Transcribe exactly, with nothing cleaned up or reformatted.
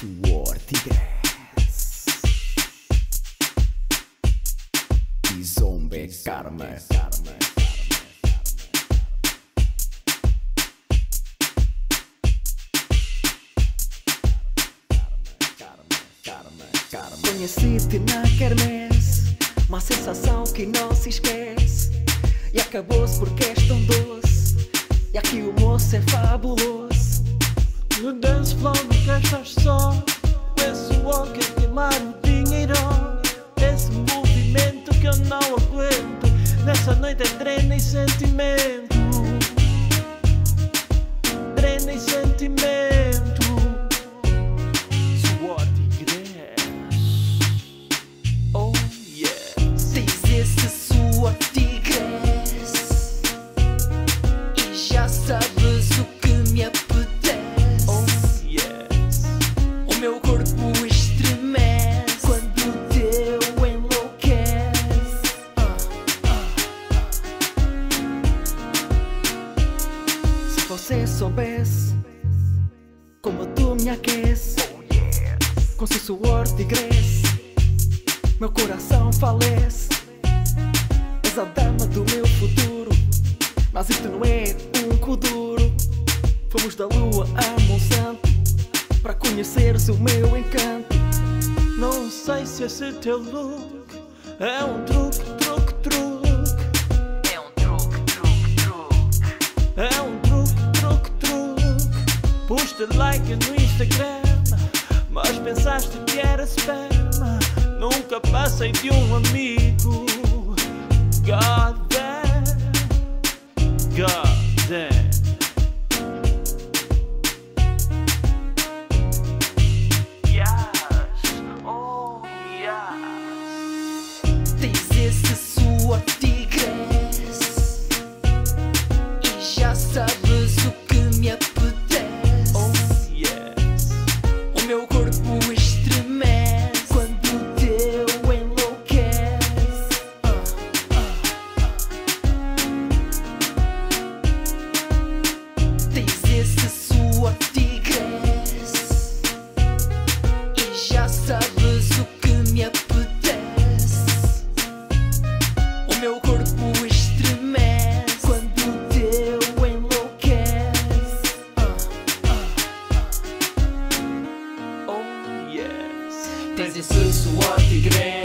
Suor, tigres e zombe karma. Conheci-te na quermesse, uma sensação que não se esquece. E acabou-se porque és tão doce, e aqui o moço é fabuloso. No dance floor nunca estás só, esse walk é queimar o dinheiro. Esse movimento que eu não aguento, nessa noite é drena e sentimento. Drena e sentimento. Suor tigres. Oh yes. Diz esse suor tigres e já sabes o que me apetece. O meu corpo estremece quando o teu enlouquece. uh, uh. Se você soubesse como tu me aquece, oh, yes. Com seu suor tigresse meu coração falece. És a dama do meu futuro, mas isto não é um kuduro. Fomos da lua a Monsanto para conheceres o meu encanto. Não sei se esse teu look é um truque, truque, truque. É um truque, truque, truque. É um truque, truque, truque. Puste like no Instagram, mas pensaste que era spam. Nunca passei de um amigo. God damn, God damn. Diz esse suor tigres e já sabes o que me apetece. Oh yes. O meu corpo estremece quando o teu enlouquece. uh, uh. Diz esse suor tigres e já sabes o que me apetece. O meu corpo estremece quando o teu enlouquece. uh, uh. Oh yes. Tens esse suor tigre